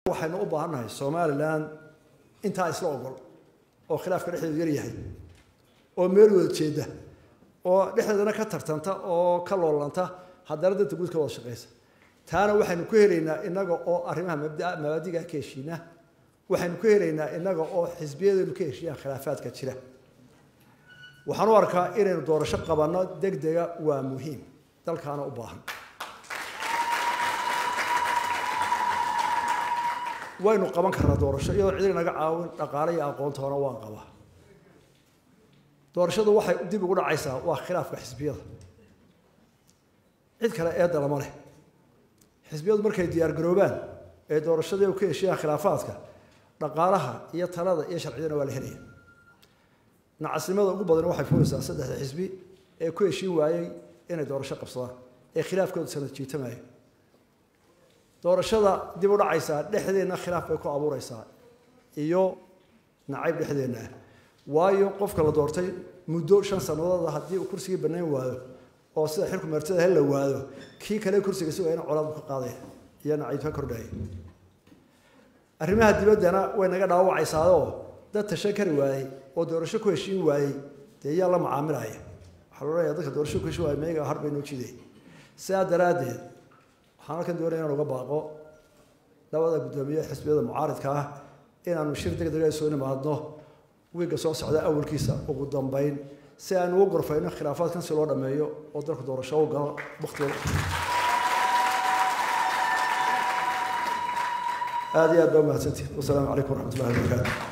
waxaynu u baahannahay Somaliland inta isla ogol oo khilaafka dhexdeedu yar yahay oo meel wada jeeda oo dhexdeedana ka tartanta oo ka loolanta haddana dadka guud ka wada shaqeysa taana waxaynu ku helaynaa inaga oo arrimaha mabaadiga ka heshiina waxaynu ku helaynaa inaga oo xisbiyadeenu ka heshiiyaan khilaafaadka jira waxaan u arkaa inaynu doorasho qabanno degdega waa muhiim dalkaana u baahan waynu qaban karnaa doorasho iyadoo cid inaga caawin dhaqaale iyo aqoontoona waan qabaa doorashadu waxay dib ugu dhacaysaa waa khilaafka xisbiyada cid kale eedda lama leh xisbiyadu markay diyaar garoobaan ee doorashadii u ka heshiiyaan khilaafaadka dhaqaalaha iyo talada iyo sharciyada waa la helaya nacasnimada ugu badan waxay fulaysaa saddexda xisbi ee ku heshiin waayay inay doorasho qabsadaan ee khilaafkooda sanad jiitamaya doorashada dib u dhacaysaa dhexdeena khilaaf bay ku abuuraysaa iyo nacayb dhexdeena waayo qofka la doortay muddo 5 sanadood haddii uu kursiga banaan waayo oo sida xilku martada hel la waayo kii kale kursiga soo ayna colaad ka qaaday iyo nacayb ka kordhay arrimaha dibaddana way naga dhaawacaysaa oo dad tashakari waayay oo doorasho ku heshiin waayay yaa la macaamilaya waxa loo leeyahay dadka doorasho ku heshiin waayay meega harba inuu jiiday sidaa daraadeed waxaan halkan doonayaa inaan uga baaqo labada gudoomiye xisbiyada mucaaradka ah inaanu shir degdeg ah soo nimaadno wiiga soo socda awalkiisa ugu dambeyn si aan ugu gorfayno khilaafaadkan si loo dhameeyo oo dalka doorasho u galo waqtiga aad iyo aad baa mahadsantihiin. Wassalaamu calaykum waraxmatullaahi wabarakaatuh.